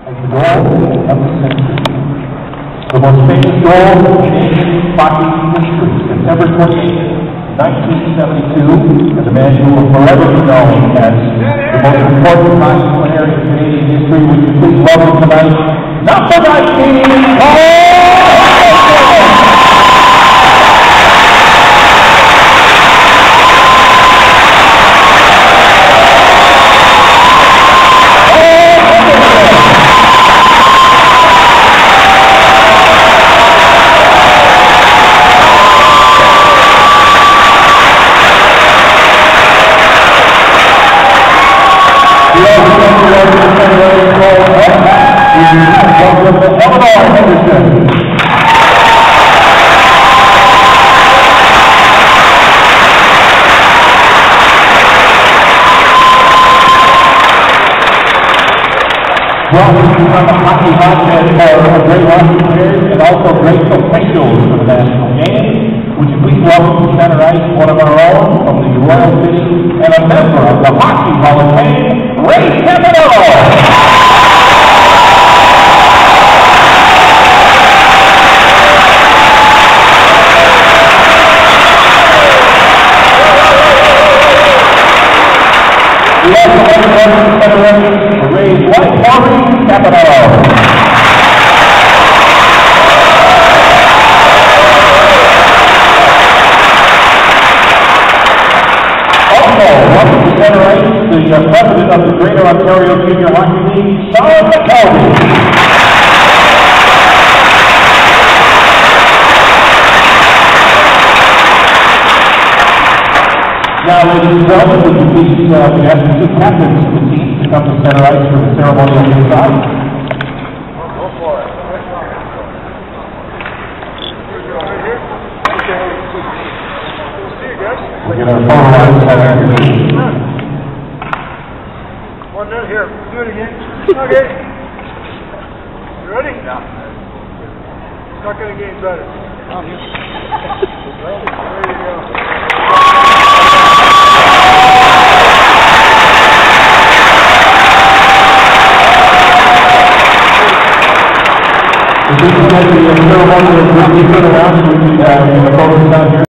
as the goal of the century. The most famous goal in Canadian hockey history, September 28, 1972, as a man who will forever be known as the most important hockey player in Canadian history. Would you please welcome tonight, number 19, Henderson. Well, we become a hockey hotbed for great hockey players and also great officials for the national game. Would you please welcome to center ice one of our own from the Royal City and a member of the Hockey Hall of Fame, Ray Scapinello. We also want to welcome to center ice Ray's wife, Scapinello. Welcome to center ice, the president of the Greater Ontario Junior Hockey League, Humantiy. Now, ladies and gentlemen, would you please be asking two captains of the team to come to center ice for the ceremonial inside? Go for it. We'll get our photo line set. One down here. Do it again. Okay. You ready? Yeah. It's not going to get better. There you go. This is going to be a ceremonial, we'll be put around, so we can photos down here.